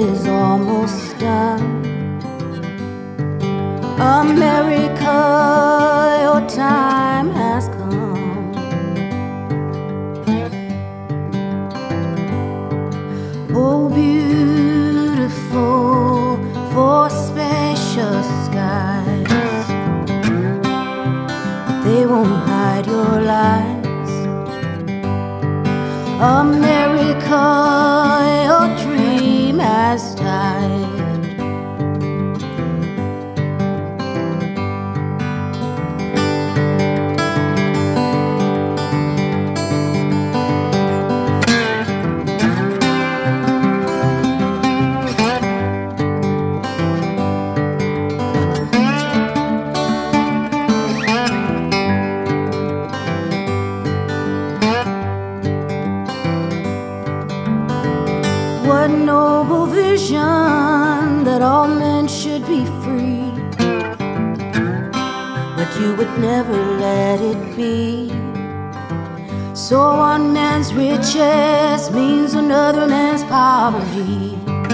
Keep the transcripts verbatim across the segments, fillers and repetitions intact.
is almost done. America, your time has come. Oh, beautiful for spacious skies, they won't hide your lies. America, your dream has died. What noble vision that all men should be free, but you would never let it be. So one man's riches means another man's poverty.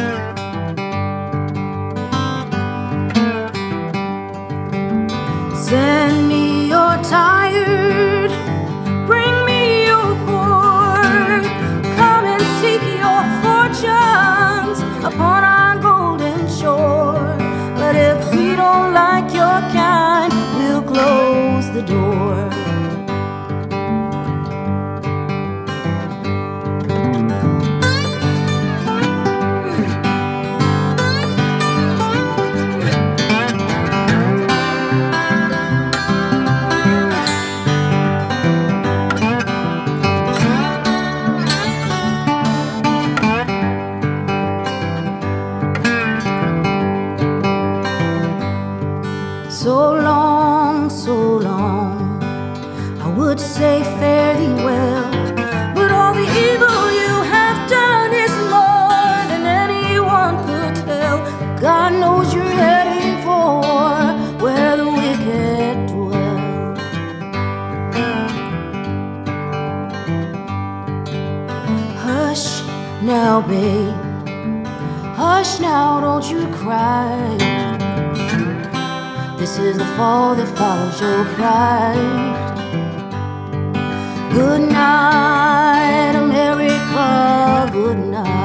Send me your tired, bring me your poor, come and seek your fortunes upon our golden shore. But if we don't like your kind, we'll close the door. So long, so long, I would say fare thee well, but all the evil you have done is more than anyone could tell. God knows you're heading for where the wicked dwell. Hush now, babe, hush now, don't you cry. This is the fall that follows your pride. Good night, America, good night.